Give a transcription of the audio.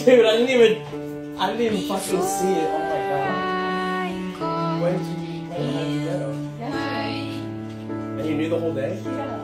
Dude, I didn't even fucking see it. Oh my god. When did you go? Yesterday. And you knew the whole day? Yeah.